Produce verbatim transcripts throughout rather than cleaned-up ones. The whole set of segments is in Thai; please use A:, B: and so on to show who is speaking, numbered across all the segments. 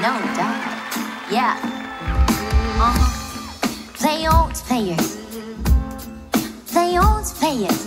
A: no doubt. Yeah. Uh-huh. Players, players. Players, players.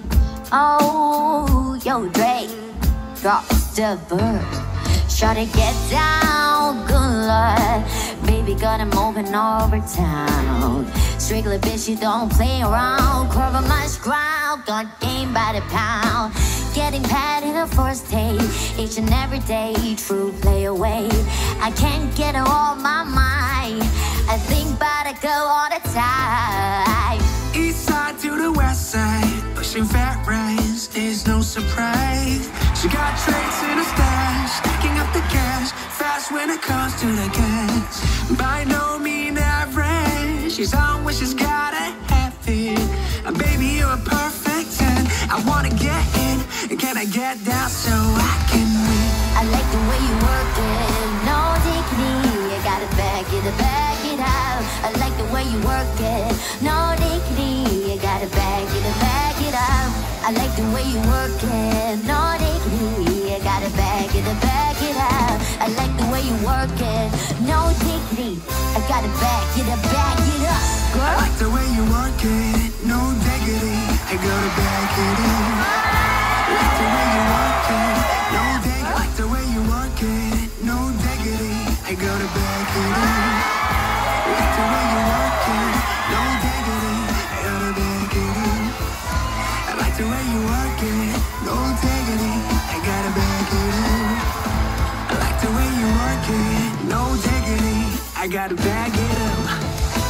A: Oh, yo, Dre. Drop the bird. Try to get down, good Lord. Baby got him moving over town. Strictly bitch, you don't play around. Cover much ground, got game by the pound. Getting paid in the first day, each and every day, true play away. I can't get it off my mind. I think about it go all the time.
B: East side to the west side, pushing fat rice is no surprise. She got trades in her stash, stacking up the cash, fast when it comes to the cash. By no means average, she's on when she's gotta have it. And baby, you're a perfect ten. I wanna get in, can I get down so I can win?
A: I like the way you work it, no dignity. You gotta back it, back it out. I like the way you work it, no dignity. You gotta back it, back it out. I like the way you work it, no dignity. You gotta back it, back it out. I like the way you work it, no dignity. I gotta back it, back it up, girl.
B: I like the way you work it, no diggity. I gotta back it up. I like the way you work it, no diggity. I like the way you work it, no diggity. I gotta back it up. I like the way you work it, no diggity. I gotta back it up. I like the way you work it, no diggity. I gotta back it up. I like the way you work it, no diggity. I gotta back it up.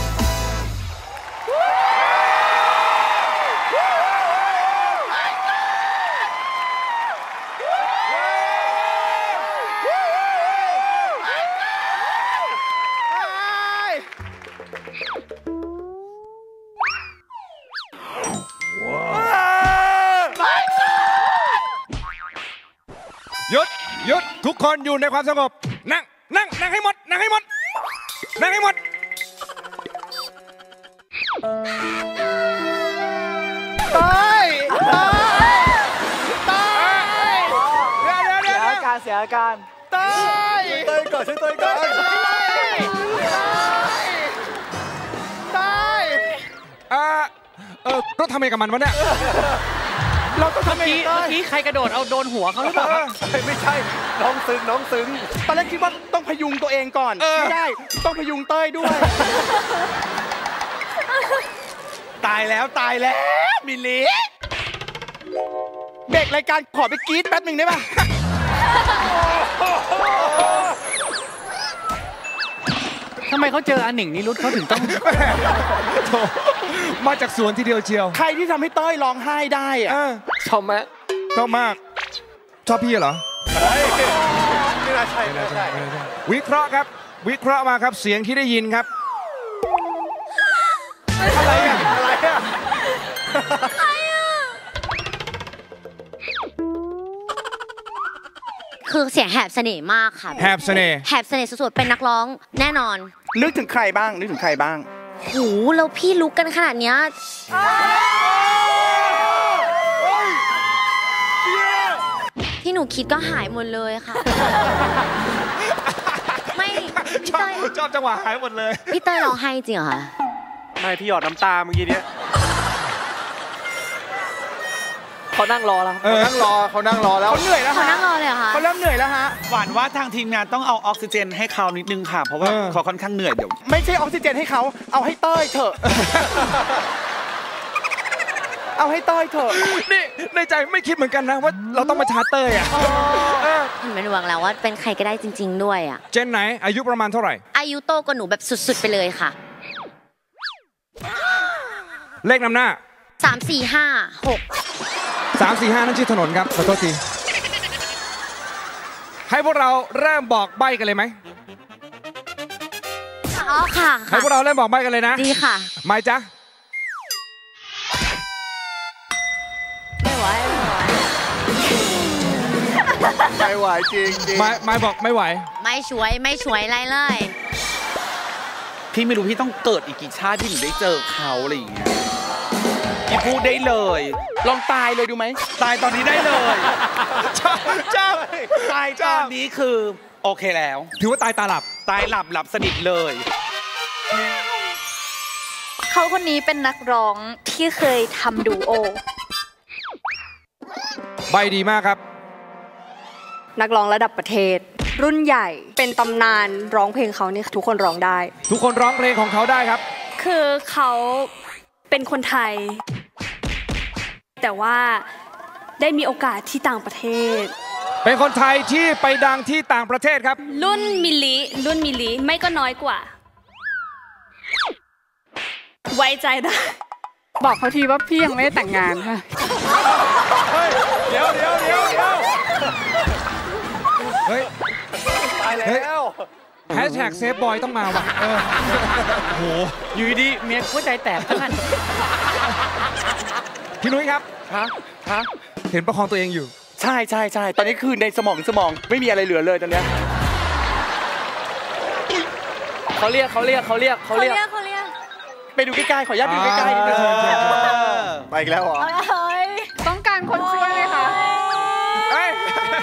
C: หยุดหยุดทุกคนอยู่ในความสงบนั่งนั่งนั่งให้หมดนั่งให้หมดนั่งให้หมดตายตายตายเดี๋ยวเดี๋ยวเดี๋ยวอาการเสียอาการตายช่วยตัวก่อนช่วยตัวก่อนตายเออเออต้องทำยังไงกับมันวะเนี่ยเราต้องทำเมื่อกี้เมื่อกี้ใครกระโดดเอาโดนหัวเขาหรือเปล่าไม่ใช่น้องซึ้งน้องซึ้งตอนแรกคิดว่าต้องพยุงตัวเองก่อนไม่ได้ต้องพยุงเต้ยด้วยตายแล้วตายแล้วมิลลี่เบรกรายการขอไปกรี๊ดแป๊บหนึ่งได้ป่ะทำไมเขาเจออันหนิงนิรุตเขาถึงต้องมาจากสวนทีเดียวเชียวใครที่ทำให้เต้ยร้องไห้ได้อะชอบไหมชอบมากชอบพี่เหรอไม่น่าใช่ไม่น่าใช่วิเคราะห์ครับวิเคราะห์มาครับเสียงที่ได้ยินครับอะไรอะอะไรอะ
A: คือเสียงแหบเสน่ห์มากค่ะ
C: แหบเสน่ห์
A: แหบเสน่ห์สุดๆเป็นนักร้องแน่นอน
D: นึกถึงใครบ้างนึกถึงใครบ้าง
A: โหแล้วพี่ลุกกันขนาดเนี้ยที่หนูคิดก็หายหมดเลยค่ะไม่พี่เต้ย
C: ชอบจังหวะหายหมดเลย
A: พี่เต้ยร้องไห้จริงเหรอคะ
E: ไม่พี่หยอดน้ำตาเมื่อกี้เนี้ยเขานั่งรอแล้ว
C: เขานั่งรอเขานั่งรอแล้ว
D: เขาเหนื่อยแล้ว
A: เขานั่งรอเลยเหรอคะ
D: เขาเริ่มเหนื่อยแล้วฮะหวานว่าทางทีมงานต้องเอาออกซิเจนให้เขานิดนึงค่ะเพราะว่าเขาค่อนข้างเหนื่อยเดี๋ยวไม่ใช่ออกซิเจนให้เขาเอาให้เต้ยเถอะเอาให้เต้ยเถอะ
C: นี่ในใจไม่คิดเหมือนกันนะว่าเราต้องมาชาร์เต้ยอ่ะ
A: เห็นไหมหวังแล้วว่าเป็นใครก็ได้จริงๆด้วยอ่ะ
C: เจนไหนอายุประมาณเท่าไหร่
A: อายุโตกว่าหนูแบบสุดๆไปเลยค่ะ
C: เลขนำหน้า
A: สามสี่ห้าหก
C: สามสี่ห้านั่นชื่อถนนครับขอโทษทีให้พวกเราเริ่มบอกใบ้กันเลยไหม
A: อ๋อค่ะ
C: ให้พวกเราเริ่มบอกใบ้กันเลยนะ
A: ดีค่ะ
C: ไม่จ๊ะ
A: ไม่ไหว
D: ไม่ไหวจริงจริง
C: ไม่ไม่บอกไม่ไหว
A: ไม่ช่วยไม่ช่วยอะไรเลย
D: พี่ไม่รู้พี่ต้องเกิดอีกกี่ชาติที่หนูได้เจอเขาอะไรอย่างเงี้ยพี่พูดได้เลยลองตายเลยดูไหมตายตอนนี้ได้เลย
C: ชอบชอบ
D: ตายตอนนี้คือโอเคแล้ว
C: ถือว่าตายตาหลับ
D: ตายหลับหลับสนิทเลย
F: เขาคนนี้เป็นนักร้องที่เคยทำดูโอ
C: ใบดีมากครับ
G: นักร้องระดับประเทศ รุ่นใหญ่เป็นตำนานร้องเพลงเขานี่ทุกคนร้องได้
C: ทุกคนร้องเพลงของเขาได้ครับ
H: คือเขาเป็นคนไทย แต่ว่าได้มีโอกาสที่ต่างประเทศ
C: เป็นคนไทยที่ไปดังที่ต่างประเทศครับ
H: รุ่นมิลลิรุ่นมิลลิไม่ก็น้อยกว่า ไว้ใจได้
G: บอกเขาทีว่าพี่ยังไม่ได้แต่งงานค่ะ
C: เฮ้ย เดี๋ยวเดี๋ยวเดี๋ยวเดี๋ยวเฮ้ย
E: ตายแล้ว
C: แฮชแท็กเซฟบอยต้องมาว่ะเออโอ้โห
D: อยู่ดีเมียหัวใจแตกทั้งนั้น
C: พี่นุ้ยครับ
D: ฮะฮะ
C: เห็นประคองตัวเองอยู่
D: ใช่ใช่ใช่ตอนนี้คือในสมองสมองไม่มีอะไรเหลือเลยตอนเนี้ย
E: เขาเรียกเขาเรียกเขาเรียกเขา
H: เขา
E: เรียก
H: เรียกเขาเรียก
D: ไปดูใกล้ๆขออนุญาตดูใกล้ๆนิดนึง
E: ไปอีกแล้วเหรอ
H: เฮ้ย
G: ต้องการคนช่วยไหมคะ
C: เฮ้ย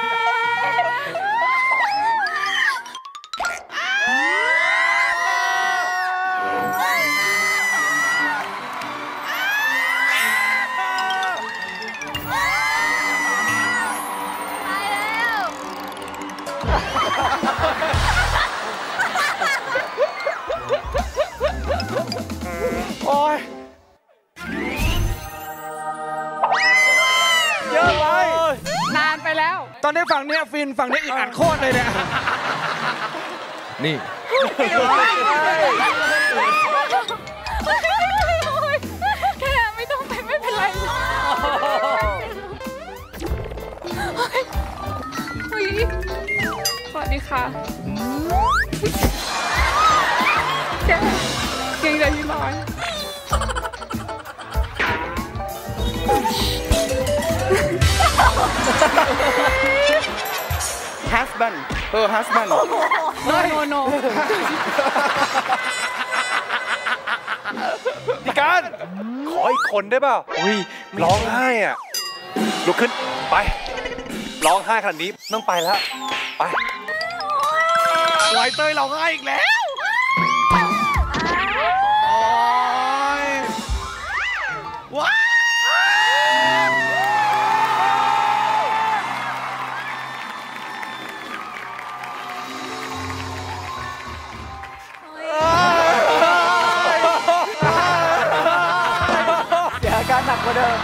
E: โอ้ยเยอะไป
G: นานไปแล้ว
C: ตอนนี้ฝั่งเนี้ยฟินฝั่งนี้อีกอัดโคตรเลยเนี่ยนี่
F: แค่ไม่ต้องไปไม่เป็นไรเฮ้ยสวัสดีค่ะแกเก่งใจพี่น้อย
D: ฮัสบันเออฮัสบัน
G: โนโนโน
E: พี่การขออีกคนได้เปล่าอุ้ยร้องไห้อ่ะลุกขึ้นไปร้องไห้ขนาดนี้ต้องไปแล้วไป
D: ลอยเตยเราให้อีกแล้วว้า
E: เดี๋ยวอาการหนักกว่าเดิม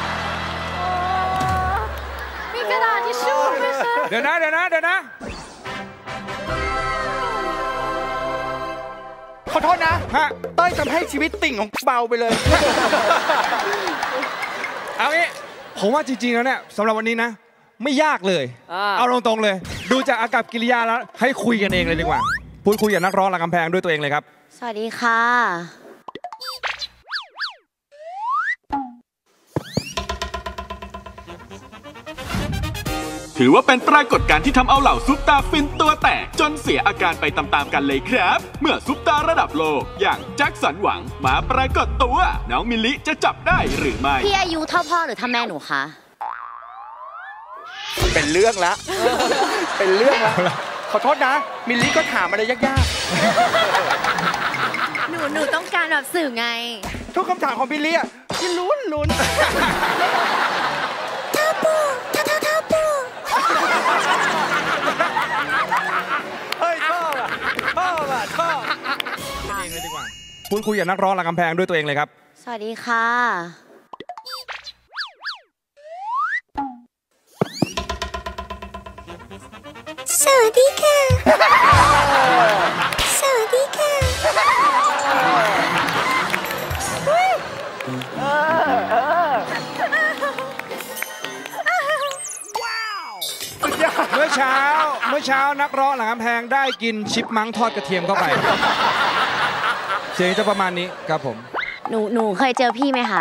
F: มีกระดาษทิชชู่ไหมคะ
C: เดี๋ยวนะเดี๋ยวนะเดี๋ยวนะ
D: ขอโทษนะ
C: ฮะ
D: เต้ยทำให้ชีวิตติ่งของเบาไปเลย
C: เอางี้ผมว่าจริงๆแล้วเนี่ยสำหรับวันนี้นะ ไม่ยากเลย
E: อ่า
C: เอาตรงๆเลย ดูจากอากับกิริยาแล้วให้คุยกันเองเลยดีกว่า พูดคุยกับนักร้องหลังกำแพงด้วยตัวเองเลยครับ
A: สวัสดีค่ะ
I: ถือว่าเป็นปรากฏการณ์ที่ทำเอาเหล่าซุปตาฟินตัวแตกจนเสียอาการไปตามๆกันเลยครับ เมื่อซุปตาระดับโลกอย่างแจ็คสันหวังมาปรากฏตัวน้องมิลลิจะจับได้หรือไม่
A: พี่อายุเท่าพ่อหรือเท่าแม่หนูคะ
D: เป็นเรื่องละ เป็นเรื่องละขอโทษนะ มิลลี่ก็ถามอะไรยาก
A: หนูหนูต้องการแบบสื่อไง
D: ๆ ทุกคำถามของมิลลี่อะที่ลุ้นลุ้น
E: เฮ้ยชอบอ่ะชอบอ่ะชอบ
C: เองเลยดีกว่าพูดคุยกับนักร้องหลังกำแพงด้วยตัวเองเลยครับ
A: สวัสดีค่ะ สวัสดีค่ะ สวัสดีค่ะ
C: เมื่อเช้าเมื่อเช้านักร้องหลังกำแพงได้กินชิปมังทอดกระเทียมเข้าไป เสียงจะประมาณนี้ครับผม
A: หนูหนูเคยเจอพี่ไหมคะ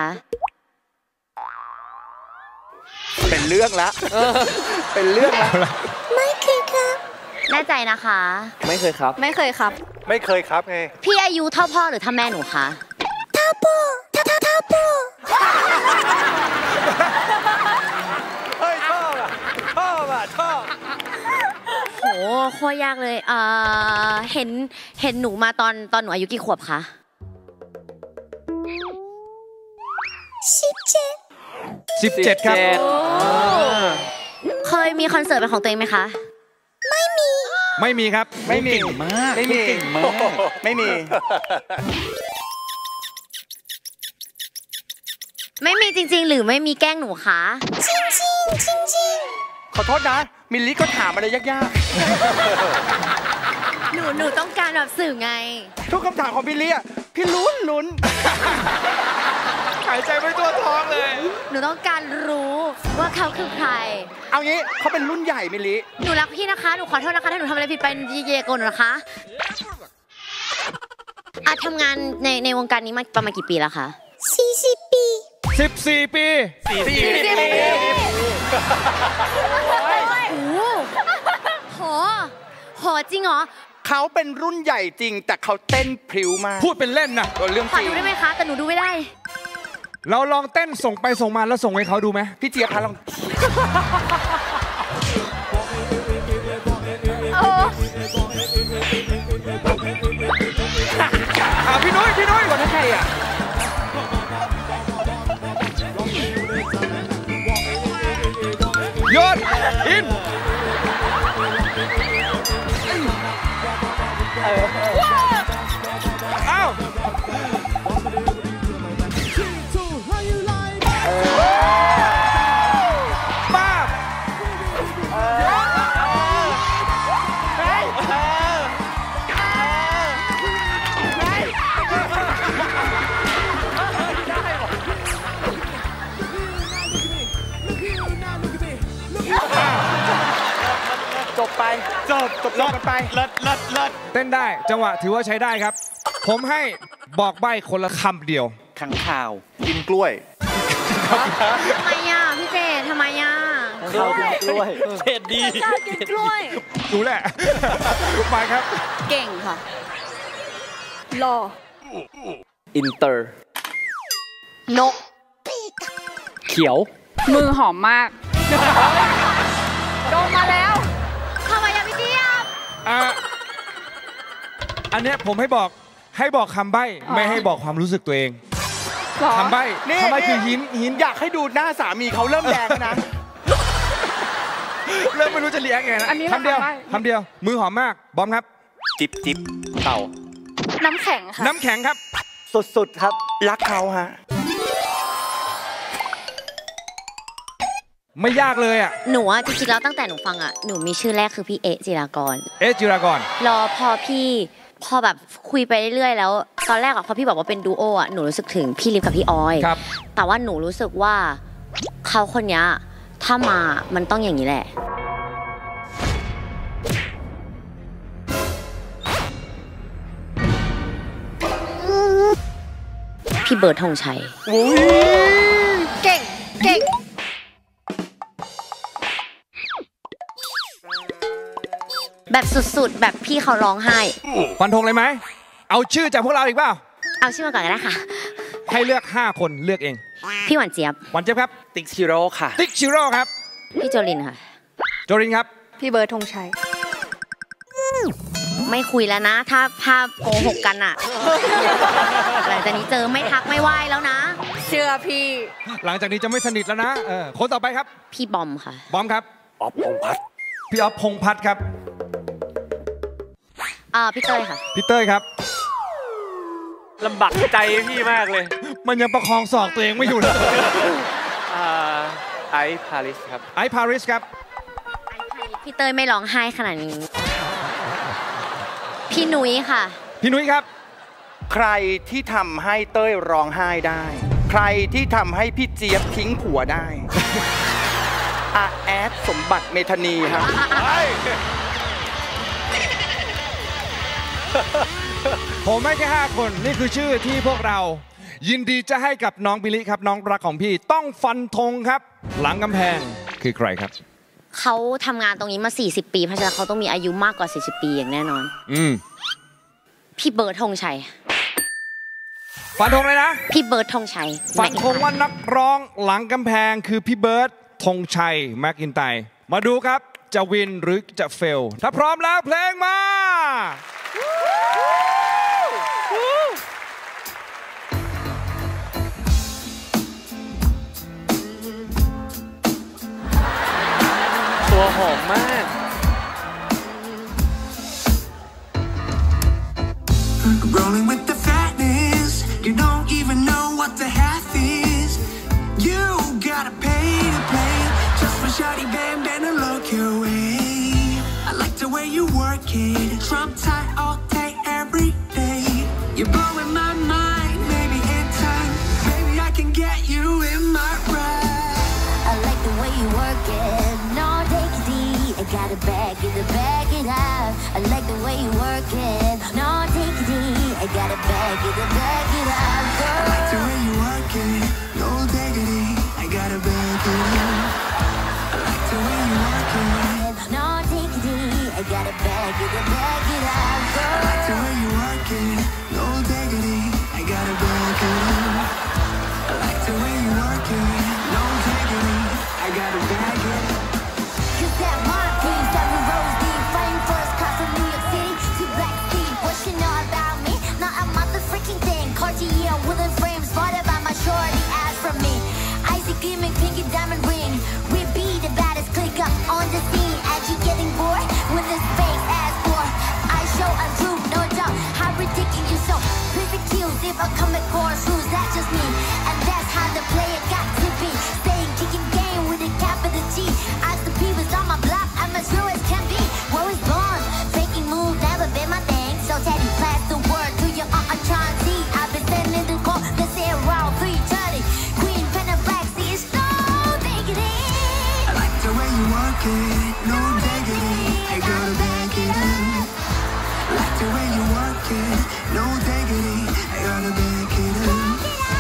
D: เป็นเรื่องละ เป็นเรื่องละ
A: ไม่เคยครับ แน่ใจนะคะ
E: ไม่เคยครับ
F: ไม่เคยครับ
E: ไม่เคยครับไง
A: พี่อายุเท่าพ่อหรือเท่าแม่หนูคะเท่าพ่อเท่าเท่าเท่าพ่อ
E: เฮ้ยชอบอ่ะชอบอ่ะชอบ
A: โหโคตรยากเลยเอ่อเห็นเห็นหนูมาตอนตอนหนูอายุกี่ขวบคะสิบเจ็ด
C: สิบเจ็ดครับ
A: เคยมีคอนเสิร์ตเป็นของตัวเองไหมคะไม่มี
C: ไม่มีครับ
D: ไม่มีมากไม่มีเก่งมาก
C: ไม่มี
A: ไม่มีจริงๆหรือไม่มีแกล้งหนูคะจริงจริงจริงจริง
C: ขอโทษนะมิลลี่ก็ถามอะไรยาก
A: ๆหนูหนูต้องการแบบสื่อไง
C: ทุกคำถามของมิลลี่อ่ะพี่ลุ้นลุ้นหายใจไม่ทั่วท้องเลย
A: หนูต้องการรู้ว่าเขาคือใคร
C: เอางี้เขาเป็นรุ่นใหญ่มิลลี่
A: หนูรักพี่นะคะหนูขอโทษนะคะถ้าหนูทำอะไรผิดไปเย่ๆก่อนนะคะอาทำงานในในวงการนี้มาประมาณกี่ปีแล้วคะสี่สิบปี
C: สิบสี่ปี
A: สี่สิบปีโอ้โหโหจริงเหรอ
C: เขาเป็นรุ่นใหญ่จริงแต่เขาเต้นพริ้วมากพูดเป็นเล่นนะเรื่องจริง
A: ขอดูได้ไหมคะแต่หนูดูไม่ได้
C: เราลองเต้นส่งไปส่งมาแล้วส่งให้เขาดูไหมพี่เจี๊ยบคะลองอ่าพี่นุ้ยพี่นุ้ยก่อนถ้าใครอ่ะยอดอินอ้าวป้าจบไปจบจบจบกันไปเลิศเลิศเลิศเต้นได้จังหวะถือว่าใช้ได้ครับผมให้บอกใบ้คนละคำเดียว
D: ขังข่าว
C: กินกล้วย
A: ทำไมอ่ะพี่เจทำไมอ่ะ
D: ข้าวกินกล้วยเผ็ดดี
A: กินกล้วย
C: ดูแหละรู้ไปครับ
A: เก่งค่ะ
G: รอ
D: อินเตอร์
A: นก
D: เขียว
G: มือหอมมากโดนมาแล้ว
A: ทำไมยังไม่เจี๊ยบ
C: อ่ะอันเนี้ยผมให้บอกให้บอกคำใบ้ไม่ให้บอกความรู้สึกตัวเองคำใบ้คำใบ้คือหินหินอยากให้ดูหน้าสามีเขาเริ่มแดงนะเริ่มไม่รู้จะเลี้ยงไงนะคำเดียวคำเดียวมือหอมมากบอมครับ
D: จิบจิบเต่า
G: น้ำแข็งค่ะ
C: น้ำแข็งครับ
D: สุดๆครับ
C: รักเขาฮะไม่ยากเลยอ่ะ
A: หนูอ่ะจริงๆแล้วตั้งแต่หนูฟังอ่ะหนูมีชื่อแรกคือพี่เอจิรากร
C: เอจิรากร
A: รอพอพี่พอแบบคุยไปเรื่อยๆแล้วตอนแรกอ่ะพอพี่บอกว่าเป็นดูโออ่ะหนูรู้สึกถึงพี่ลิฟกับพี่ออย
C: ครับ
A: แต่ว่าหนูรู้สึกว่าเขาคนนี้ถ้ามามันต้องอย่างนี้แหละพี่เบิร์ดธงชัยเก่งเก่งแบบสุดๆแบบพี่เขาร้องไห้
C: ฟันธงเลยไหมเอาชื่อจากพวกเราอีกเปล่า
A: เอาชื่อมาก่อนก็ได้ค่ะ
C: ให้เลือกห้าคนเลือกเอง
A: พี่หวานเจี๊ยบ
C: หวานเจี๊ยบครับ
D: ติ๊กชิโร่ค่ะ
C: ติ๊กชิโร่ครับ
A: พี่โจลินค่ะ
C: โจลินครับ
G: พี่เบิร์ดธงชัย
A: ไม่คุยแล้วนะถ้าภาพโกหกกันอะหลังจากนี้เจอไม่ทักไม่ไหวแล้วนะ
G: เชื่อพี่
C: หลังจากนี้จะไม่สนิทแล้วนะเออคนต่อไปครับ
A: พี่บอมค่ะ
C: บอมครับ
D: อ๊อฟพงพัฒน์
C: พี่อ๊อฟพงพัฒน์ครับ
A: อ่าพี่เต้ยค่ะ
C: พี่เต้ยครับ
D: ลำบากใจพี่มากเลย
C: มันยังประคองศอกตัวเองไม่อยู่เลย
D: ไอซ์พาริสครับ
C: ไอซ์พาริสครับ
A: พี่เต้ยไม่ร้องไห้ขนาดนี้พี่นุ้ยค่ะ
C: พี่นุ้ยครับใครที่ทำให้เต้ยร้องไห้ได้ใครที่ทำให้พี่เจี๊ยบทิ้งผัวได้อาแอดสมบัติเมธานีครับผมไม่แค่ห้าคนนี่คือชื่อที่พวกเรายินดีจะให้กับน้องบิลลี่ครับน้องรักของพี่ต้องฟันธงครับหลังกำแพงคือใครครับ
A: เขาทำงานตรงนี้มาสี่สิบปีเพราะฉะนั้นเขาต้องมีอายุมากกว่าสี่สิบปีอย่างแน่นอน
C: อืม
A: พี่เบิร์ดธงชัย
C: ฟันธงเลยนะ
A: พี่เบิร์ดธงชัย
C: ฟันธงว่านักร้องหลังกำแพงคือพี่เบิร์ดธงชัยแม็กอินไตร์มาดูครับ
J: จะวินหรือจะเฟลถ้าพร้อมแล้วเพลงมา
C: ตัวหอมมาก
B: Rolling with the fatness, you don't even know what the half is. You gotta pay to play, just for shawty bam bam and look your way. I like the way you work it, Trump tight all day every day. You're blowing my mind, maybe in time, baby I can get you in my ride.
A: I like the way you work it, no take it deep. I gotta back it, back it up. I like the way you work it, no take it deep. I gotta back it, back it up, girl.
B: I like the way you work it, no diggity. I gotta back it up. I like the way you work it,
A: no take it deep. I gotta back it, back it up, girl.
B: I like the way you work it, no diggity. I gotta back it up. I like the way you work it, no diggity. I gotta back it up.
A: Cause that one piece, seven rows deep, fighting first class in New York City to Black Steve. What you know about me? Not a motherfucking thing. Cartier wooden frames, spotted by my shorty ass from me. Icy gleaming, pinky diamond ring. We be the baddest click up on the scene. As you getting bored with this fake ass boy. I show a true, no doubt. How ridiculous you so. Pretty cute if I come at core shoes, that's just me. And that's how the player got to be. Staying kicking game with a capital G. As the people's on my block, I'm as real as can be. Where was born? Faking move, never been my thing. So Teddy, pass the word to your aunt, I'm trying to see. I've been sending the call, let's say around three thirty. Queen, pen and black, see it's no diggity.
B: I like the way you work it, no diggity. I gotta back it up. I like the way you work it, no diggity. I gotta back it up.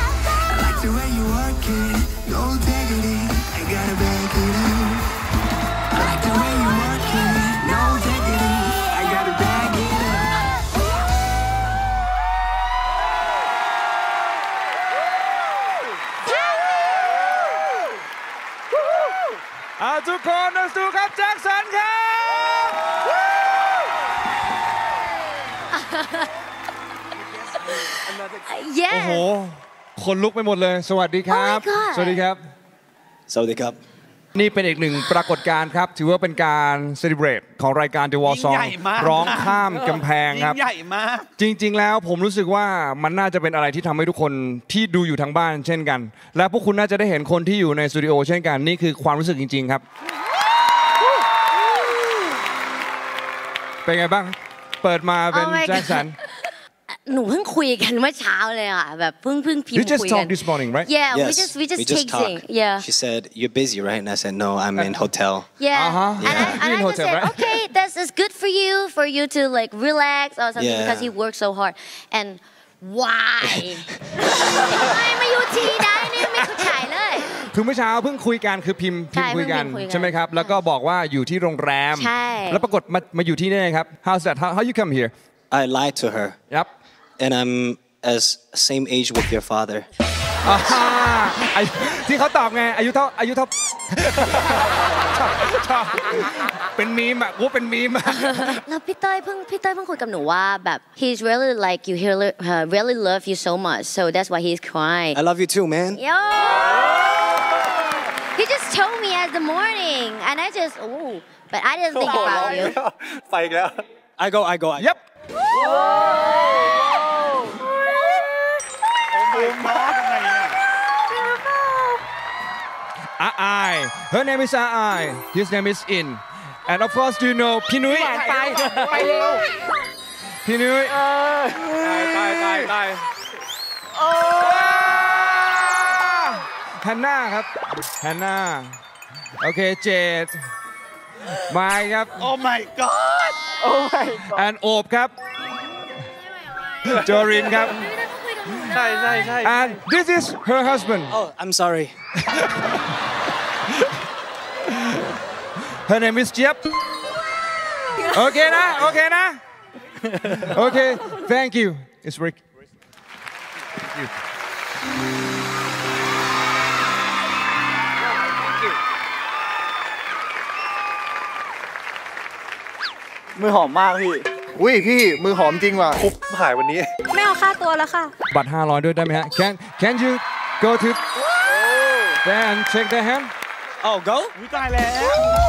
B: I like the way you work it, no diggity. I gotta back it up. I like the way you work it, no diggity. I gotta back it up.
J: อาทุกคนนะสู้ครับแจ็คสันครับ
A: Yes
J: โอ้โหคนลุกไปหมดเลยสวัสดีครับ
A: Oh my God
J: สวัสดีครับ
K: สวัสดีครับ
J: นี่เป็นอีกหนึ่งปรากฏการณ์ครับถือว่าเป็นการเซเลบรตของรายการ The Wall
D: ยิ่งใหญ่มาก
J: ร้องข้ามกำแพงครับ
D: ยิ่งใหญ่มาก
J: จริงๆแล้วผมรู้สึกว่ามันน่าจะเป็นอะไรที่ทำให้ทุกคนที่ดูอยู่ทางบ้านเช่นกัน และพวกคุณน่าจะได้เห็นคนที่อยู่ในสตูดิโอเช่นกันนี่คือความรู้สึกจริงๆครับเป็นไงบ้างเปิดมาเป็น
A: Oh my
J: แจ็คสัน
A: หนูเพิ่งคุยกันเมื่อเช้าเลยค่ะแบบเพิ่งเพิ่งพิมพ์
J: You just
A: คุยกัน
J: talked this morning, right?
A: Yeah we
K: Yes,
A: just we just
K: we just
A: texting
K: talked.
A: Yeah
K: She said, "You're busy, right?" And I said, "No, I'm in hotel."
A: Yeah
J: Uh-huh.
A: and I,
J: Yeah.
A: and
J: You're in
A: I just
J: hotel,
A: said
J: right?
A: okay that's is good for you for you to like relax or something
K: Yeah.
A: because he works so hard and why ไม่มาอยู่ที่ได้เนี่ยไม่เข้าใจเลย
J: คือเมื่อเช้าเพิ่งคุยกันคือพิมพ์พิมพ์คุยกัน
A: ใช่เพิ่งพิมพ์คุยกัน
J: ใช่ไหมครับแล้วก็บอกว่าอยู่ที่โรงแรม
A: ใช่
J: แล้วปรากฏมามาอยู่ที่นี่ครับ How's that How how you come here
K: I lied to her,
J: Yep
K: and I'm as same age with your father.
J: อ่าไอ้ที่เขาตอบไงอายุเท่าอายุเท่า ชอบชอบเป็นมีมอ่ะกูเป็นมีมอ่ะ
A: แล้วพี่เต้ยเพิ่งพี่เต้ยเพิ่งคุยกับหนูว่าแบบ he's really like you he really, uh, really love you so much so that's why he's crying
K: I love you too, man.
A: Yo he just told me at the morning and I just ooh but I didn't think about you
E: ไปอีกแล้ว
K: I go, I go. I
J: Yep อาอาย Her name is อาอาย His name is In and of course do you know พี่นุ้ย
C: ไปไปเร็ว
J: พี่นุ้ย
C: ตายตายตาย
J: แฮนนาครับแฮนนาโอเคเจดมาครับ
D: Oh my god
C: Oh my god
J: and โอบครับโจรินครับ
C: ใช่ใช่ใช่
J: and this is her husband
K: Oh, I'm sorry.
J: her name is เจี๊ยบโอเคนะโอเคนะโอเค thank you it's Rick thank you
L: มือหอมมากพี่อุ้ยพี่มือหอมจริงว่ะคุบ
E: หายวันนี้
F: ไม่เอาค่าตัวแล้วค่ะ
J: บัตรห้าร้อยด้วยได้ไหมฮะ Can Can you go to then check the hand
D: Oh go
L: วิตายแล้ว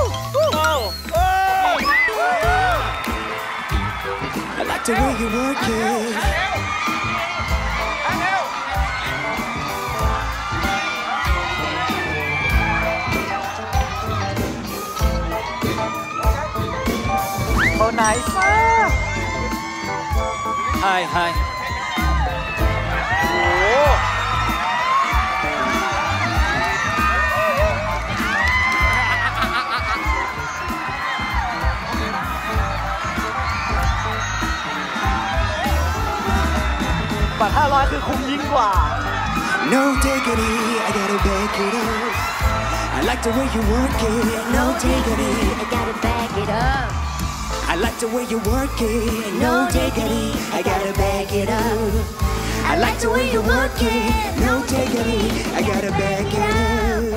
B: I like the way you work it
L: Oh nice มาก
D: Hi hi
L: โอ้บัตรห้าร้อยคือคุ้มยิ่งกว่า
B: No diggity I gotta back it up I like the way you work it No diggity
A: I gotta back it up
B: I like the way you work it No diggity I gotta back it up I like the way you work it No diggity I gotta back it up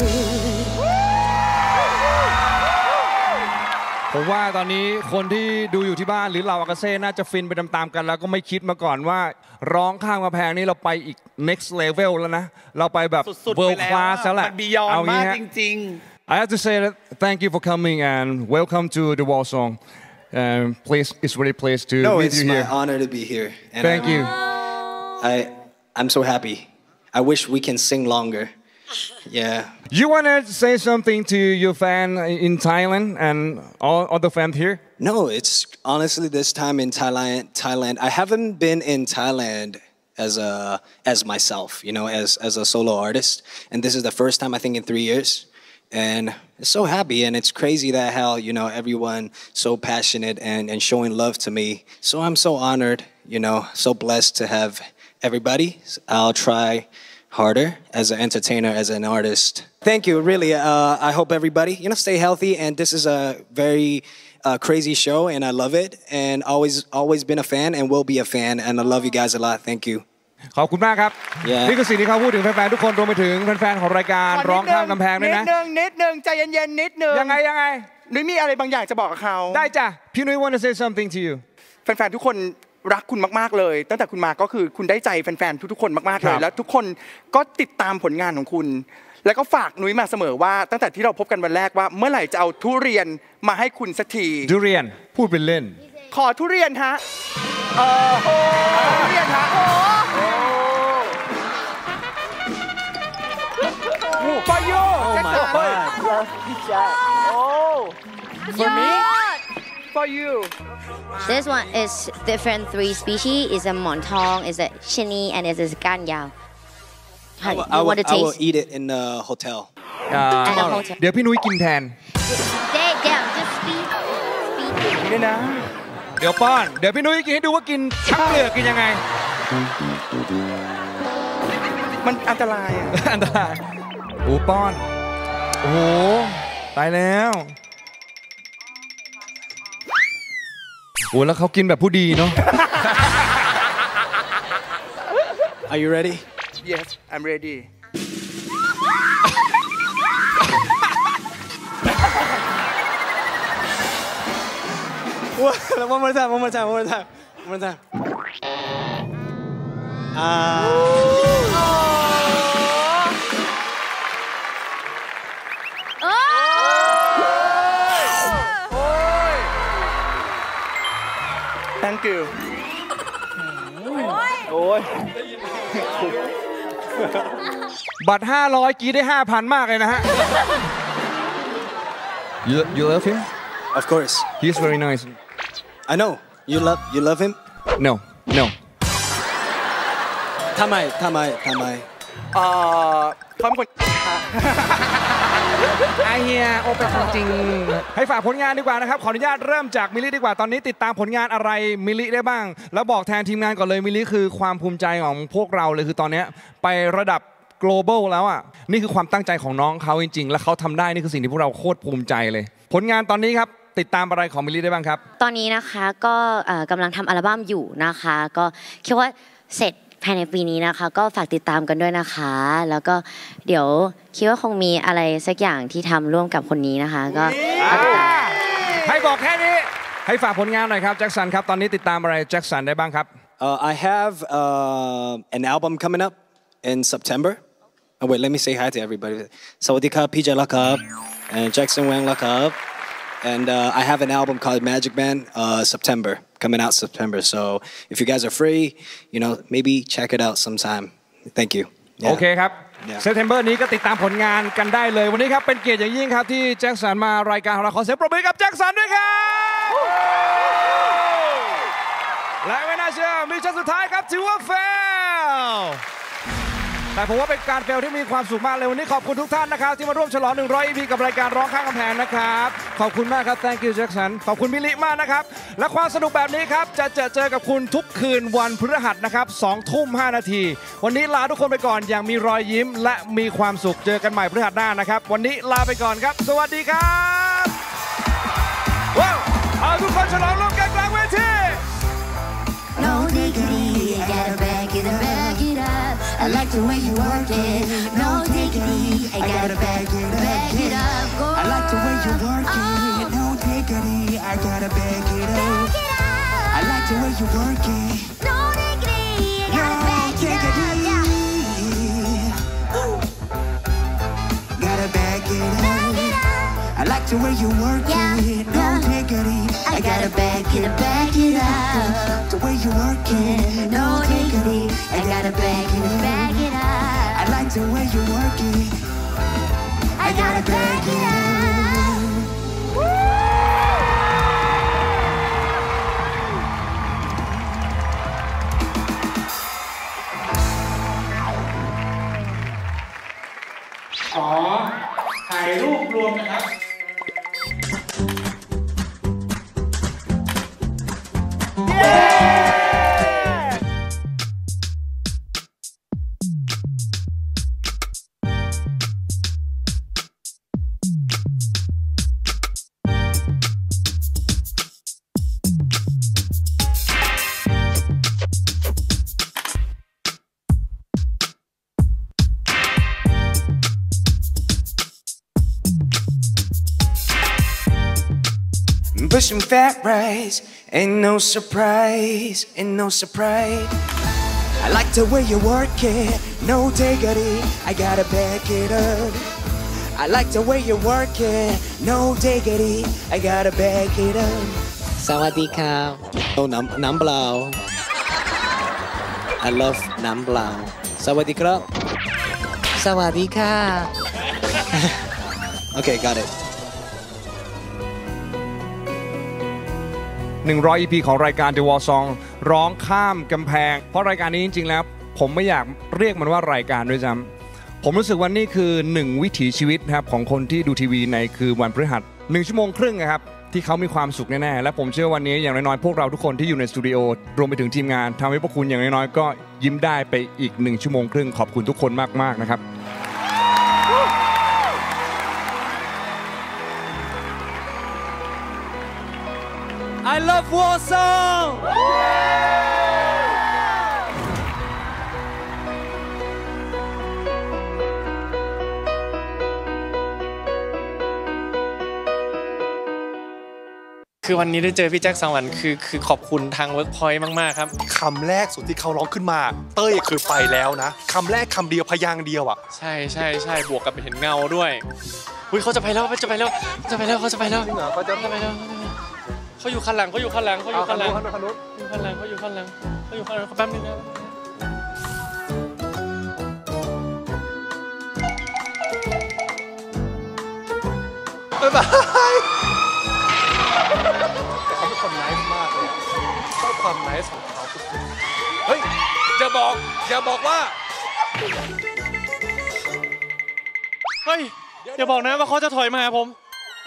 J: ผมว่าตอนนี้คนที่ดูอยู่ที่บ้านหรือเราอากาเซ่น่าจะฟินไปตามๆกันแล้วก็ไม่คิดมาก่อนว่าร้องข้างกำแพงนี้เราไปอีก next level แล้วนะเราไปแบบ world class แล้วแหละ
D: มัน beyond มากจริงๆ
J: I have to say that thank you for coming and welcome to the Wall Song um, please it's really pleased to
K: no,
J: meet
K: it's
J: you here
K: my honor to be here
J: and thank
K: I'm,
J: you
K: I I'm so happy I wish we can sing longer yeah
J: you want to say something to your fan in Thailand and all other fans here
K: no it's honestly this time in Thailand Thailand I haven't been in Thailand as a as myself you know as as a solo artist and this is the first time I think in three years and it's so happy and it's crazy that how you know everyone so passionate and and showing love to me so I'm so honored you know so blessed to have everybody I'll try harder as an entertainer as an artist thank you really uh, I hope everybody you know stay healthy and this is a very uh, crazy show and I love it and always always been a fan and will be a fan and I love you guys a lot thank you
J: ขอบคุณมากครับนี่คือสิ่งที่เขาพูดถึงแฟนๆทุกคนรวมไปถึงแฟนๆของรายการร้องข้ามกำแพงด้วยนะ
L: นิดนึงนิดนึงใจเย็นๆนิดนึง
J: ยังไงยังไง
L: นุ้ยมีอะไรบางอย่างจะบอกกับเขา
J: ได้จ้ะพี่นุ้ย want to say something to you
L: แฟนๆทุกคนรักคุณมากๆเลยตั้งแต่คุณมาก็คือคุณได้ใจแฟนๆทุกๆคนมากๆเลยแล้วทุกคนก็ติดตามผลงานของคุณแล้วก็ฝากนุ้ยมาเสมอว่าตั้งแต่ที่เราพบกันวันแรกว่าเมื่อไหร่จะเอาทุเรียนมาให้คุณสักที
J: ทุเรียนพูดเป็นเล่น
L: ขอทุเรียนฮะเออทุเรียนฮะFor you
F: Oh my
L: god Oh For me For you
A: This one is different three species is a montong is a chini and is a ganyao
K: I will, I, will, I will eat it in the hotel
J: เดี๋ยวพี่นุ้ยกินแทน
A: They they just speak speak
L: นี่นะ
J: เดี๋ยวป้อนเดี๋ยวพี่นุ้ยกินให้ดูว่ากินทั้งเปลือกกินยังไง
L: มันอันตรายอ่ะ
J: อันตรายโอ้ป้อนโอ้โหตายแล้วโอ้แล้วเขากินแบบผู้ดีเนาะ
K: Are you ready?
L: Yes, I'm ready.
K: One more time, one more time, one more time, one more time. Ah.
L: Thank you. โอ้ย
J: บัตรห้าร้อยกีได้ ห้าพัน มากเลยนะฮะ You you love him?
K: Of course.
J: He's very nice.
K: I know. You love you love him?
J: No, no.
K: ทำไมทำไมทำไม
L: เอ่อเขาเป็นคน
J: ไอเฮียโอเป็นคนจริงให้ฝากผลงานดีกว่านะครับขออนุญาตเริ่มจากมิลลิดีกว่าตอนนี้ติดตามผลงานอะไรมิลลิได้บ้างแล้วบอกแทนทีมงานก่อนเลยมิลลิคือความภูมิใจของพวกเราเลยคือตอนนี้ไประดับ global แล้วอ่ะนี่คือความตั้งใจของน้องเขาจริงๆและเขาทำได้นี่คือสิ่งที่พวกเราโคตรภูมิใจเลยผลงานตอนนี้ครับติดตามอะไรของมิลลิได้บ้างครับ
A: ตอนนี้นะคะก็กำลังทำอัลบั้มอยู่นะคะก็คิดว่าเสร็จภายในปีนี้นะคะก็ฝากติดตามกันด้วยนะคะแล้วก็เดี๋ยวคิดว่าคงมีอะไรสักอย่างที่ทำร่วมกับคนนี้นะคะก็
J: ให้บอกแค่นี้ให้ฝากผลงานหน่อยครับแจ็คสันครับตอนนี้ติดตามอะไรแจ็คสันได้บ้างครับ
K: Uh, I have uh, an album coming up in September. Oh wait, let me say hi to everybody. Sawadika, P J Lakab, and Jackson Wang Lakab. And uh, I have an album called Magic Man, uh, September, coming out September. So if you guys are free, you know, maybe check it out sometime. Thank you.
J: โอเคครับเซปเทมเบอร์นี้ก็ติดตามผลงานกันได้เลยวันนี้ครับเป็นเกียรติอย่างยิ่งครับที่แจ็คสันมารายการของเราขอเสียงปรบมือกับแจ็คสันด้วยครับและไม่น่าเชื่อมีชั้นสุดท้ายครับถือว่าเฟลแต่ผมว่าเป็นการเฟลที่มีความสุขมากเลยวันนี้ขอบคุณทุกท่านนะครับที่มาร่วมฉลองหนึ่งร้อย อี พี กับรายการร้องข้างกำแพงนะครับขอบคุณมากครับ thank you Jackson ขอบคุณมิลลิมากนะครับและความสนุกแบบนี้ครับจะเจอเจอกับคุณทุกคืนวันพฤหัสนะครับสองทุ่มห้านาทีวันนี้ลาทุกคนไปก่อนอย่างมีรอยยิ้มและมีความสุขเจอกันใหม่พฤหัสหน้านะครับวันนี้ลาไปก่อนครับสวัสดีครับว้าวเอาทุกคนฉลองร่วมกันกลางเวที
A: No diggity, I gotta back it up, back it up. I like the way you work it. No diggity, I gotta back it up, back it up. Go
B: I like the way you work it. No diggity, I gotta back it up. I like the way you work it.
A: No diggity, I gotta back it up.
B: Gotta back it up. I like the way you work it. No diggity,
A: I gotta back it up, back it up.
B: The way you work it.
A: No diggity, I gotta back it up, back it up.
B: I like the way you work it.
A: I gotta back it up.
J: ขอถ่ายรูปรวมนะครับ
B: Pushing fat rice, ain't no surprise, ain't no surprise. I like the way you work it, no diggity, I gotta back it up. I like the way you work it, no diggity, I gotta back it up.
K: Sawadika. Oh, nam nam blau. I love nam blau. Sawadika. Sawadika. Okay, got it.
J: หนึ่งร้อย อี พี ของรายการ The Wall Song ร้องข้ามกำแพงเพราะรายการนี้จริงๆแล้วผมไม่อยากเรียกมันว่ารายการด้วยซ้ำผมรู้สึกว่านี่คือหนึ่งวิถีชีวิตครับของคนที่ดูทีวีในคือวันพฤหัสหนึ่งชั่วโมงครึ่งนะครับที่เขามีความสุขแน่ๆและผมเชื่อวันนี้อย่างน้อยๆพวกเราทุกคนที่อยู่ในสตูดิโอรวมไปถึงทีมงานทำให้พวกคุณอย่างน้อยๆก็ยิ้มได้ไปอีกหนึ่งชั่วโมงครึ่งขอบคุณทุกคนมากๆนะครับ
M: I love Wall Song!
N: คือวันนี้ได้เจอพี่แจ็คสังวรรค์คือคือขอบคุณทางเวิร์กพอยต์มากๆครับ
E: คำแรกสุดที่เขาร้องขึ้นมาเต้ยคือไปแล้วนะคำแรกคำเดียวพยางค์เดียวอ่ะ
N: ใช่ใช่ใช่บวกกับเห็นเงาด้วยอุ้ยเขาจะไปแล้วเขาจะไปแล้วจะไปแล้วเขาจะไปแล้วเขาจะไปแล้วเขาอยู่ข้างหลังเขาอยู่ข้างหลังเขาอยู่ข้างหลังเขาอยู่ข้างหลังเขาอยู่ข้างหลังเขาอยู่ข้างหลังแป๊บนึงนะ
E: บ๊ายบายแต่เขาเป็นคนไนซ์มากเลยชอบความไนซ์ของเขาเฮ้ยอย่าบอกอย่าบอกว่า
N: เฮ้ยอย่าบอกนะว่าเขาจะถอยมาหาผม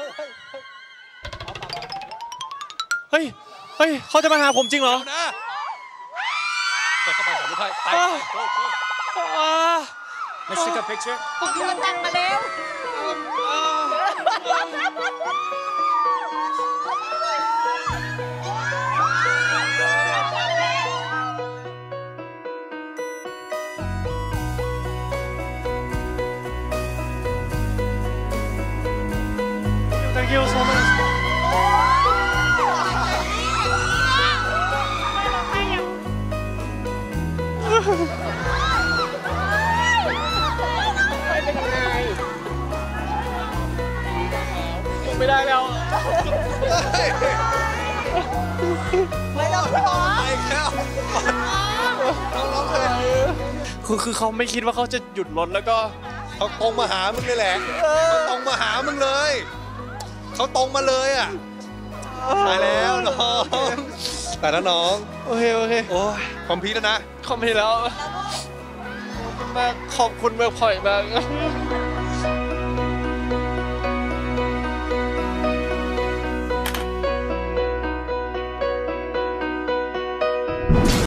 N: เฮ้ยเฮ้ยเขาจะมาหาผมจริงเหรอ
E: เปิดเข้าไปถ่ายรูปให้ไป
N: Let's take a picture
A: ผมโดนตังมาแล้ว
N: Thank you so much เป็นยังไงไม่ได้แล้ว
O: ไม่ต้องร้องไปแล้วต้องร้องเพลง
N: คือคือเขาไม่คิดว่าเขาจะหยุดรถแล้วก็
O: เขาตรงมาหามึงเลยแหละเขาตรงมาหามึงเลยเขาตรงมาเลยอ่ะตายแล้วน้องแต่แล้วน้อง
N: โอเคโอเค
O: โอ้ยคอมพิวแล้วนะ
N: คอมพิวแล้วขอบคุณมากขอบคุณเมื่อพอยมาก